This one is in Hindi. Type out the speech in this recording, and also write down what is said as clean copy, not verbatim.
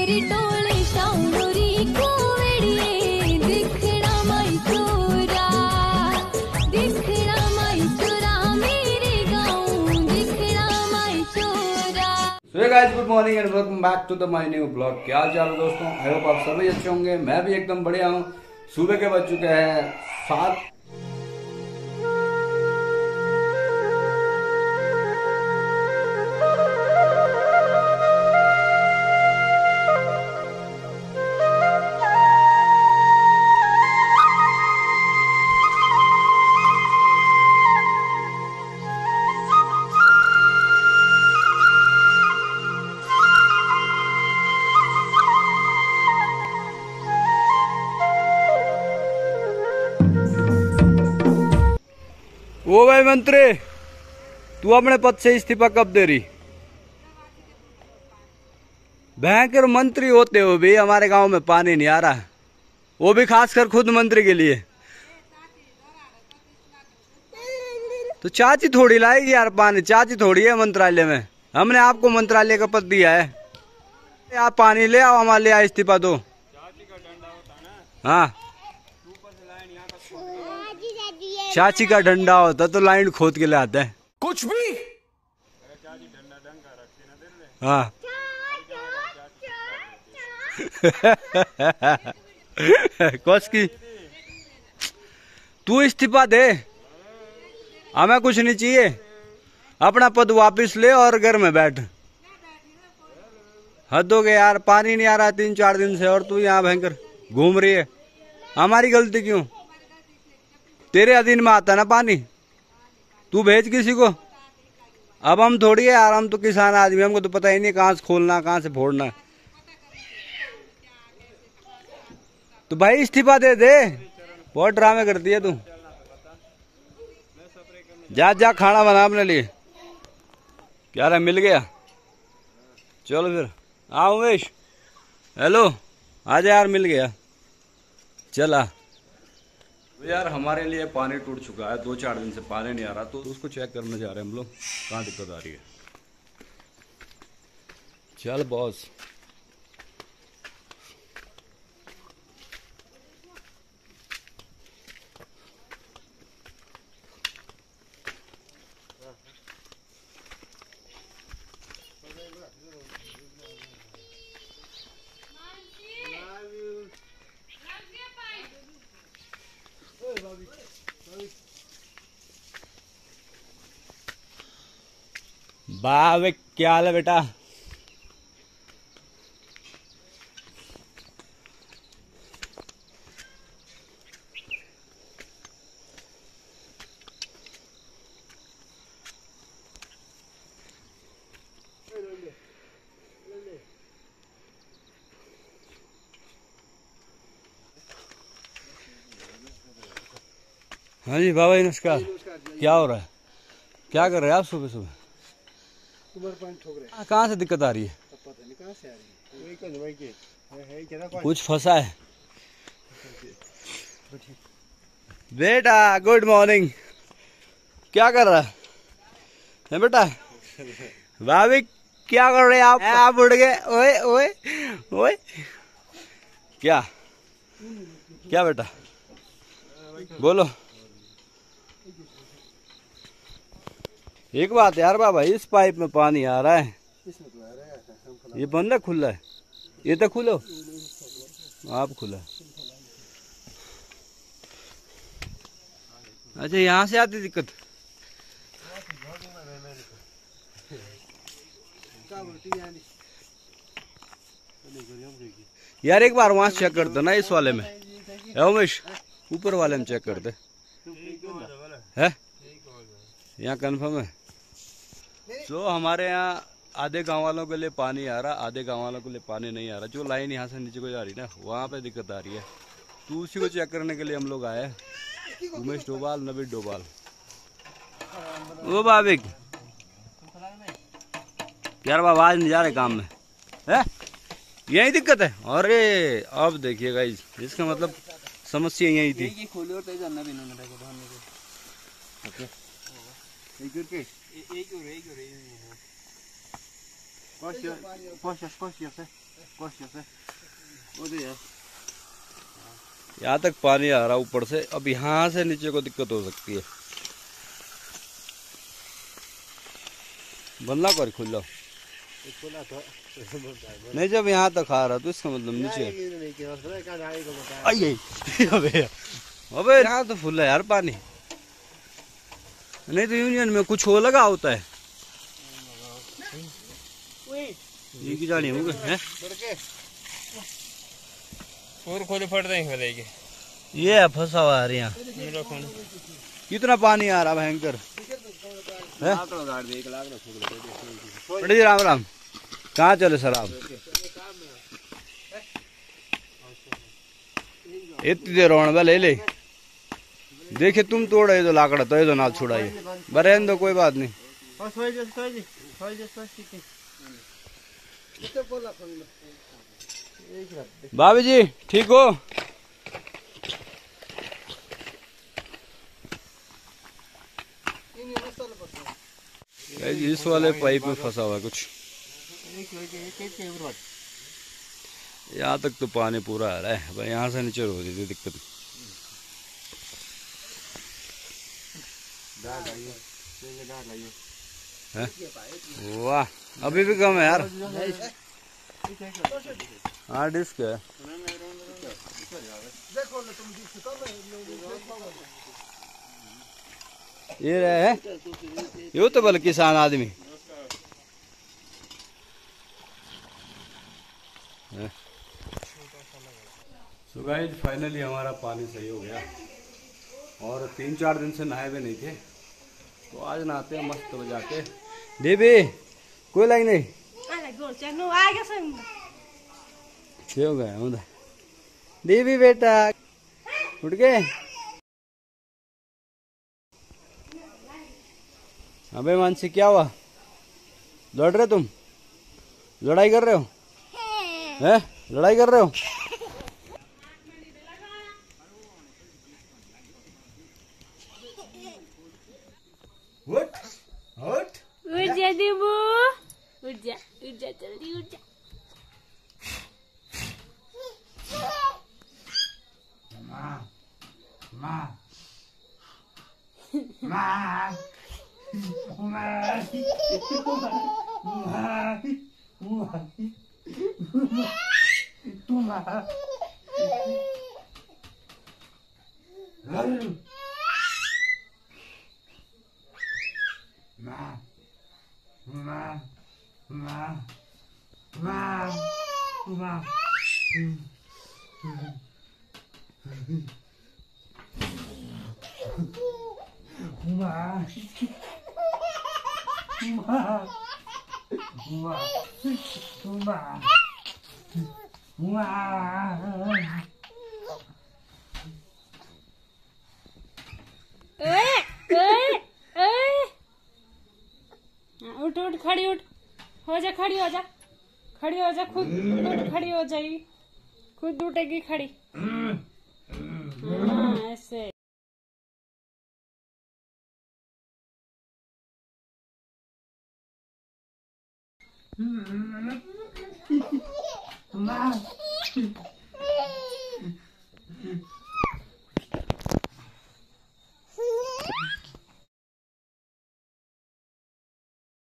मेरी टोले शाउरी कुवड़िए दिखना माई चोरा मेरे गाँव दिखना माई चोरा। So guys, good morning and welcome back to the my new vlog। क्या हाल चाल है दोस्तों? आई होप आप सभी अच्छे होंगे। मैं भी एकदम बढ़िया हूँ। सुबह के बज चुके हैं 7। ओ भाई मंत्री, तू अपने पद से इस्तीफा कब दे रही? भयंकर मंत्री होते हो भी हमारे गांव में पानी नहीं आ रहा, वो भी खासकर खुद मंत्री के लिए। तो चाची थोड़ी लाएगी यार पानी, चाची थोड़ी है मंत्रालय में। हमने आपको मंत्रालय का पद दिया है, आप पानी ले आओ, हमारे लिए इस्तीफा दो। हाँ, चाची का डंडा होता तो लाइन खोद के ले आता है कुछ भी। हाँ कौस की तू इस्तीफा दे, हमें कुछ नहीं चाहिए। अपना पद वापस ले और घर में बैठ। हद हो गया यार, पानी नहीं आ रहा 3-4 दिन से और तू यहाँ भयंकर घूम रही है। हमारी गलती क्यों? तेरे अधीन में आता ना पानी, तू भेज किसी को। अब हम थोड़ी है यार, हम तो किसान आदमी, हमको तो पता ही नहीं कहाँ से खोलना कहाँ से फोड़ना। तो भाई इस्तीफा दे दे, बहुत ड्रामे करती है तू। जा जा खाना बना अपने लिए। क्या रहा, मिल गया? चलो फिर। हाँ उमेश, हेलो, आजा यार, मिल गया। चला तो यार, हमारे लिए पानी टूट चुका है। 2-4 दिन से पानी नहीं आ रहा, तो उसको चेक करने जा रहे हैं हम लोग, कहाँ दिक्कत आ रही है। चल बॉस। बावे क्या हाल है बेटा? हाँ जी बाबा, नमस्कार। क्या हो रहा है? क्या कर रहे हैं आप सुबह सुबह? कहाँ से दिक्कत आ रही है? कुछ फंसा है बेटा? Good morning. क्या कर रहा है बेटा? भाभी क्या कर रहे हैं आप उड़ गए? ओए ओए ओए, क्या क्या बेटा बोलो। एक बात यार बाबा, इस पाइप में पानी आ रहा है, ये बंद है खुला है? ये तो खुलो, आप खुला। अच्छा, यहाँ से आती दिक्कत? यार एक बार वहां चेक कर दो ना, इस वाले में उमेश, ऊपर वाले में चेक कर दे। है यहाँ कन्फर्म है? तो हमारे यहाँ आधे गांव वालों के लिए पानी आ रहा, आधे गांव वालों के लिए पानी नहीं आ रहा। जो लाइन यहाँ से नीचे को जा रही ना, वहाँ पे दिक्कत आ रही है। तो उसी को चेक करने के लिए हम लोग आए। उमेश डोभाल, नवीन डोभाल। ओ भाभी यार, आवाज नहीं जा रहे काम में है, यही दिक्कत है। अरे अब देखिए गाइस, इसका मतलब समस्या यही थी। यहाँ तक पानी आ रहा ऊपर से, अब यहाँ से नीचे को दिक्कत हो सकती है। बंदा कर खुला नहीं, जब यहाँ तक आ रहा तो इसका मतलब नीचे। अबे यहाँ तो फुल है यार पानी, नहीं तो यूनियन में कुछ हो लगा होता है। ये की जानी होगा हैं? और खोले फट देंगे ये फंसा हुआ है यहाँ। कितना पानी आ रहा भयंकर है। जी राम राम, कहाँ चले सर आप? इतनी देर होने ले ले देखे तुम तोड़े तो लाकड़ा तो ये तो ना छुड़ाइए बरे तो कोई बात नहीं। भाभी जी ठीक हो? इस वाले पाइप में फंसा हुआ है कुछ। यहाँ तक तो पानी पूरा आ रहा है, भाई यहाँ से नीचे हो जाती दिक्कत। वाह अभी भी कम है यार। हाँ डिस्क है। ये रहे है यो तो बल किसान आदमी। सो गाइस फाइनली हमारा पानी सही हो गया और 3-4 दिन से नहाए भी नहीं थे, तो आज नहाते हैं मस्त बजा के। देवी कोई लाइन नहीं क्यों गया देवी बेटा उठ गए। अबे मानसी क्या हुआ, लड़ रहे तुम? लड़ाई कर रहे हो हैं? लड़ाई कर रहे हो? उठ जा देबू, उठ जा जल्दी उठ जा। उठ उठ खड़ी उठ, हो जा खड़ी हो जा, खड़ी हो जा, खुद उठ खड़ी हो जाएगी, खुद उठेगी खड़ी। हाँ ऐसे।